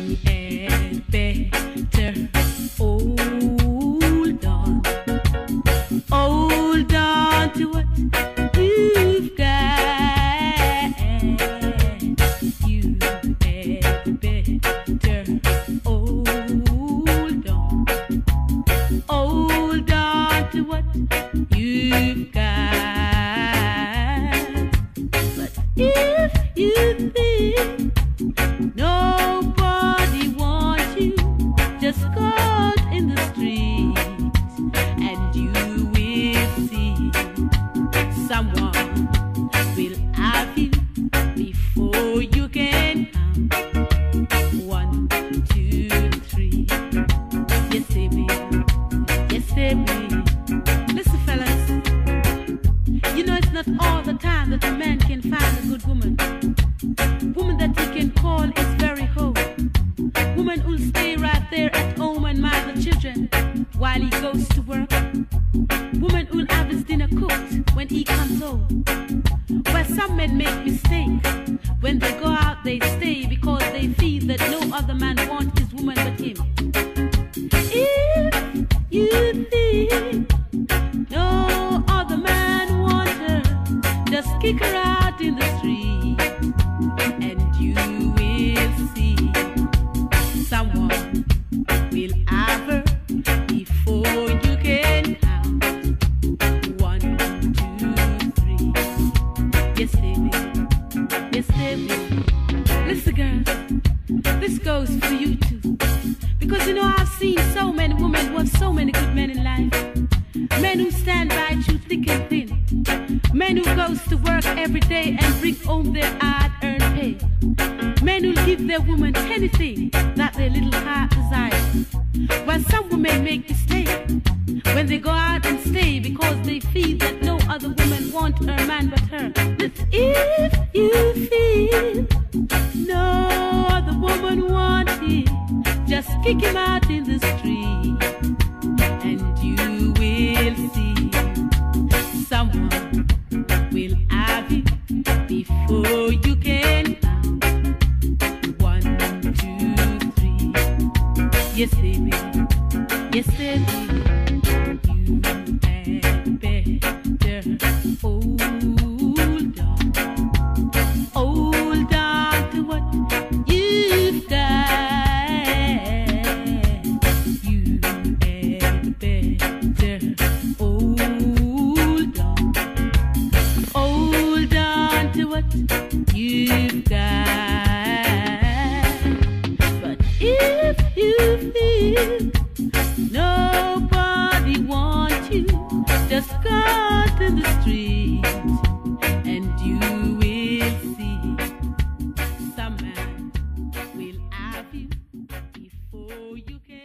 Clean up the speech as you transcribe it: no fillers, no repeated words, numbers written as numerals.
had better hold on. Hold on to what you've got. You had better hold on. Hold on to what you've got. But if you think nobody wants you, just go out in the streets and you will see someone will have you before you can count 1, 2, 3. Yes, baby. Yes, baby. Listen, fellas. You know it's not all the time that a man can find a good woman. Woman that he can call his very home. Woman who'll stay right there at home and mind the children while he goes to work. Woman who'll have his dinner cooked when he comes home. Well, some men make mistakes. When they go out, they stay because they feel that no other man wants his woman but him. If you think no other man wants her, just kick her out in the street and you will see someone will have her before you can count 1, 2, 3. Yes, baby. Yes, baby. Listen, girls, this goes for you too. Because you know I've seen so many women who have so many good men in life. Men who stand by you thick and thin. Men who goes to work every day and bring home their hard-earned pay. Men who give their woman anything that their little heart desires. While some women make mistakes when they go out and stay because they feel that no other woman wants her man but her. But if you feel no other woman wants him, just kick him out in the street and you will see someone will have you before you can count 1, 2, 3. Yes, baby. Yes, baby. You had better hold on. Hold on to what you've got. You had better hold on. Hold on to what you've got. But if you feel nobody wants you, just go out in the street and you will see some man will have you before you can.